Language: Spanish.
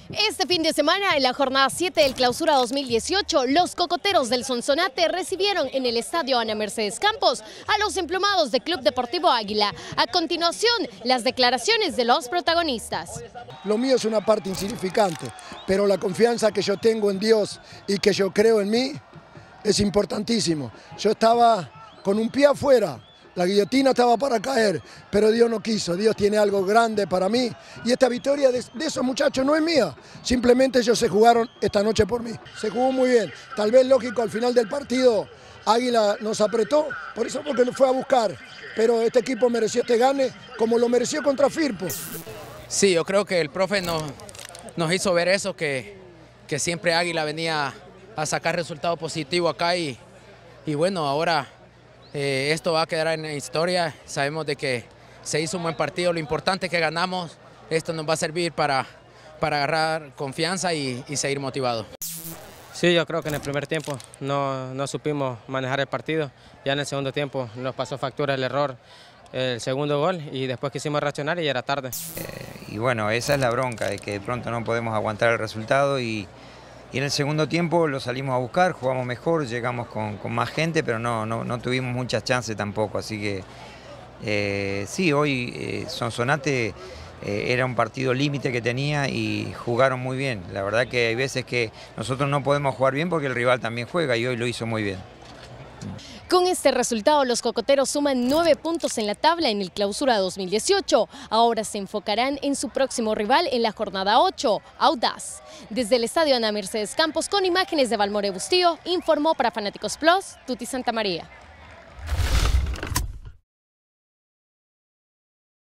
Este fin de semana, en la jornada 7 del Clausura 2018, los cocoteros del Sonsonate recibieron en el estadio Ana Mercedes Campos a los emplumados del Club Deportivo Águila. A continuación, las declaraciones de los protagonistas. Lo mío es una parte insignificante, pero la confianza que yo tengo en Dios y que yo creo en mí es importantísimo. Yo estaba con un pie afuera. La guillotina estaba para caer, pero Dios no quiso. Dios tiene algo grande para mí. Y esta victoria de esos muchachos no es mía. Simplemente ellos se jugaron esta noche por mí. Se jugó muy bien. Tal vez lógico, al final del partido Águila nos apretó, por eso porque nos fue a buscar. Pero este equipo mereció este gane como lo mereció contra Firpo. Sí, yo creo que el profe nos hizo ver eso, que siempre Águila venía a sacar resultado positivo acá y bueno, ahora... esto va a quedar en la historia. Sabemos de que se hizo un buen partido, lo importante es que ganamos. Esto nos va a servir para agarrar confianza y seguir motivados. Sí, yo creo que en el primer tiempo no supimos manejar el partido. Ya en el segundo tiempo nos pasó factura el error, el segundo gol, y después quisimos reaccionar y ya era tarde. Y bueno, esa es la bronca, de que de pronto no podemos aguantar el resultado y en el segundo tiempo lo salimos a buscar, jugamos mejor, llegamos con más gente, pero no tuvimos muchas chances tampoco. Así que sí, hoy Sonsonate era un partido límite que tenía y jugaron muy bien. La verdad que hay veces que nosotros no podemos jugar bien porque el rival también juega y hoy lo hizo muy bien. Con este resultado, los cocoteros suman 9 puntos en la tabla en el Clausura 2018. Ahora se enfocarán en su próximo rival en la jornada 8, Audaz. Desde el estadio Ana Mercedes Campos, con imágenes de Valmore Bustío, informó para Fanáticos Plus, Tuti Santa María.